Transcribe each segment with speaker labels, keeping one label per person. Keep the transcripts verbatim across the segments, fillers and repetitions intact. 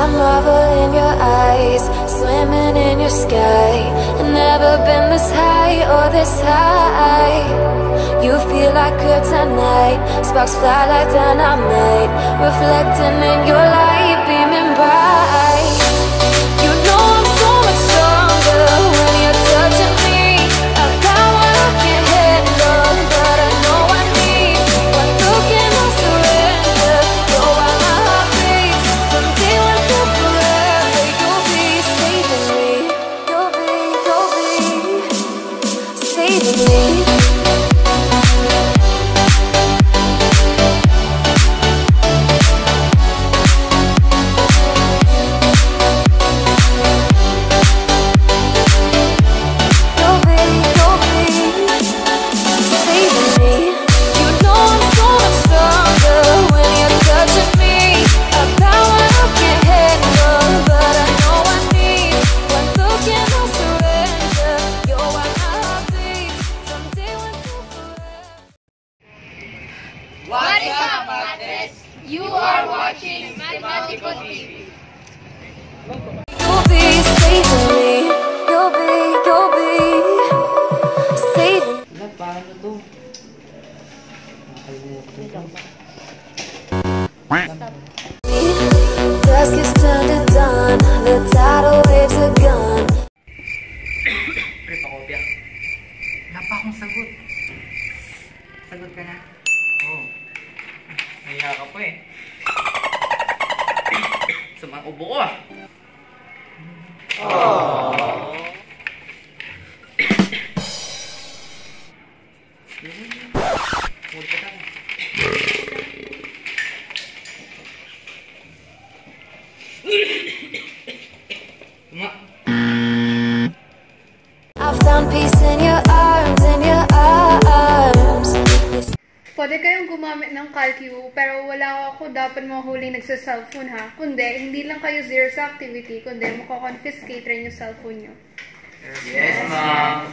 Speaker 1: I marvel in your eyes, swimming in your sky. I've never been this high or this high. You feel like kryptonite, sparks fly like dynamite, reflecting in your light, beaming bright. You know I'm so much stronger when you're touching me. I got what I can't handle, but I know I need. One look and I'll surrender. You're why my heart beats from day one to forever. You'll be saving me. You'll be, you'll be saving me.
Speaker 2: What is up, Mates? You are watching Mathematical T V.
Speaker 1: You'll be saving me. You'll be, you'll be saving.
Speaker 3: Wala, paano to?
Speaker 1: Dusk is turned to dawn. The tidal waves are gone.
Speaker 3: Pre, pakopya. Wala pa akong sagot. Sagot ka na? Oo. Oh. Nahiya ka pa eh. Sumang ubo ko ah. Aww. Huwag ka tayo. Tuma.
Speaker 1: I found peace in your arms, in your arms.
Speaker 4: Pwede kayong gumamit ng Calcu, pero wala ako dapat mahuling nagsa-cellphone ha. Kundi, hindi lang kayo zero sa activity, kundi makakonfiscate rin yung cellphone nyo.
Speaker 3: Yes, ma'am.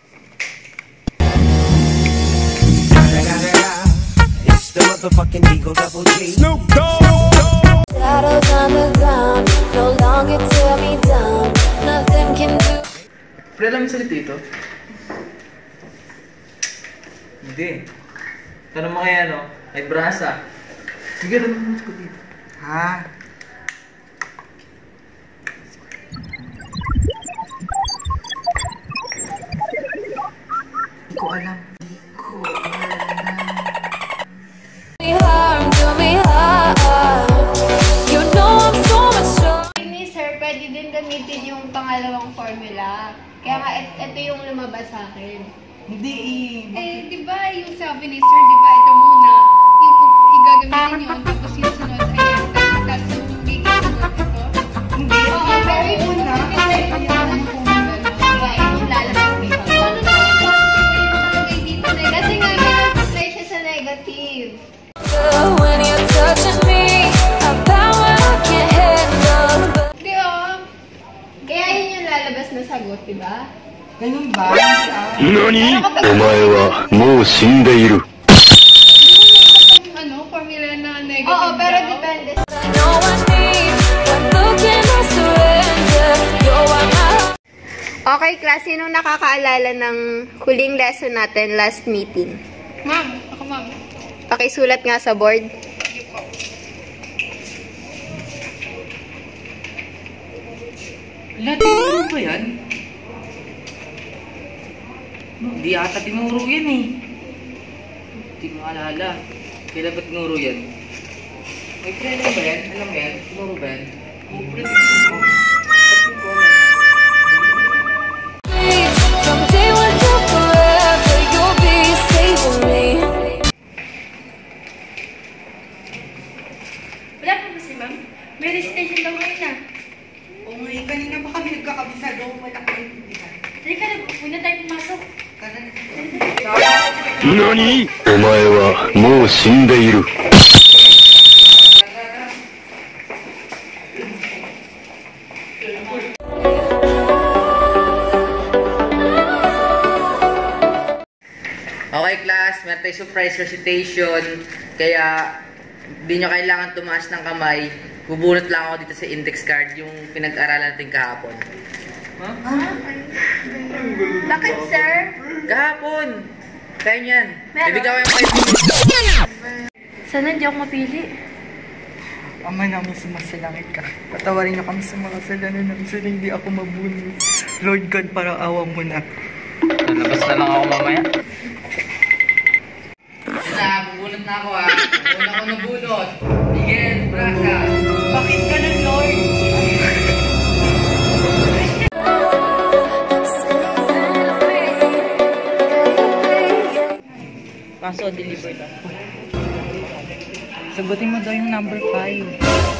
Speaker 5: It's the motherfucking Eagle Double G. Snoop Dogg.
Speaker 1: Shadows on the ground, no longer tear me down. Nothing can do.
Speaker 3: Pre, alam mo salit dito? Hindi. Tanong mo kaya, no? May brasa. Sige, alam mo ko dito. Ha? Hindi ko alam. Hindi ko alam.
Speaker 1: Me harm, do me harm. You know I'm so much stronger.
Speaker 4: Ni sir, pwede din gamitin yung pangalawang formula. Kaya nga, et ito yung lumabas sa akin.
Speaker 3: Hindi eh.
Speaker 4: Eh, di ba yung sabi ni sir, di ba ito muna, yung igagamitin yun, tapos yung sunod ay ito, tapos yung gigasagot ito.
Speaker 3: Hindi.
Speaker 4: Oo, pero yun na. Kasi yun na kung kaya yung lalabas dito. Paano na yung positive yung nakalagay dito? Kasi nga, may siya sa negative.
Speaker 1: When you're touching me, I power I can't handle.
Speaker 4: Di oh. Kaya yun yung lalabas na sagot, di ba?
Speaker 3: Ganun ba?
Speaker 6: Nani? Omae wa mou shindeiru.
Speaker 4: Ano, formula na negative.
Speaker 1: Oo, pero depende. I know I need one look and I surrender. You're why my heart.
Speaker 4: Okay, class, sinong nakakaalala ng huling lesson natin last meeting?
Speaker 2: Ma'am, ako ma'am.
Speaker 4: Pakisulat nga sa board.
Speaker 3: Wala, tinuro ba yan? Hindi ata tinuro yan eh. Hindi ko maalala. Kailan ba tinuro yan? May pre, alam ba yan? Alam mo yan? Tinuro ba yan? Oo, pre, tinuro. Ba't ko alam?
Speaker 1: From day one to forever, you'll be saving me.
Speaker 2: Wala po ba si ma'am? May recitation daw ngayon na.
Speaker 7: Oo nga, eh, kanina pa kami nagkakabisa daw, wala ko naiintindihan.
Speaker 2: Halika na, muna tayo pumasok.
Speaker 7: Tara na.
Speaker 6: Nani? Omae wa mou shindeiru.
Speaker 3: Okay class, meron tayong surprise recitation. Kaya, di nyo kailangan tumaas ng kamay. Bubunot lang ako dito sa index card yung pinag-aralan natin kahapon. Huh?
Speaker 4: Bakit, sir?
Speaker 3: Kahapon! Kaya niyan.
Speaker 4: Meron?
Speaker 3: Bibigyan ko yung five minutes.
Speaker 4: Sana hindi ako mapili.
Speaker 7: Ama namin sumasalangit ka. Patawarin niyo kami sa mga kasalanan namin sana hindi ako mabunod. Lord God, parang awa mo na.
Speaker 3: Lalabas na lang ako mamaya. Isa, bubunot na ako ha. Bubunot ako na bunot. Miguel, Brasa.
Speaker 7: Bakit ganun, Lord?
Speaker 8: Kaso, delivered ako.
Speaker 7: Sagutin mo daw yung number five.